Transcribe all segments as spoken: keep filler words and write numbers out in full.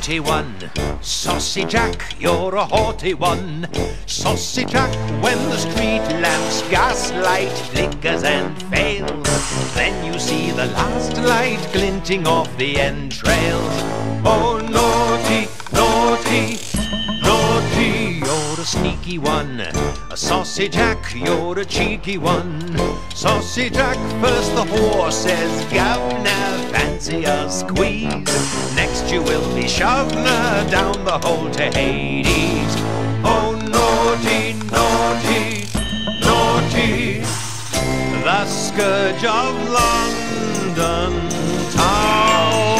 naughty one. Saucy Jack, you're a haughty one. Saucy Jack, when the street lamp's gaslight flickers and fails, then you see the last light glinting off the entrails. Oh, naughty, naughty, naughty, you're a sneaky one. A Saucy Jack, you're a cheeky one. Saucy Jack, first the horse says, "Governor, fancy a squeeze." Next you will be shoved down the hole to Hades. Oh, naughty, naughty, naughty, the scourge of London town.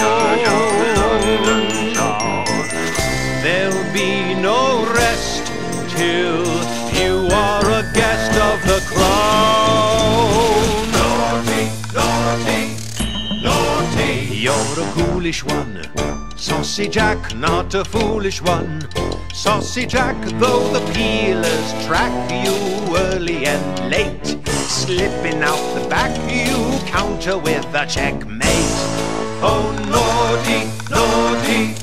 There'll be no rest till you are a guest of the crown. Naughty, naughty, naughty, you're a ghoulish one. Saucy Jack, not a foolish one. Saucy Jack, though the peelers track you early and late, slipping out the back you counter with a checkmate. Oh, naughty, naughty,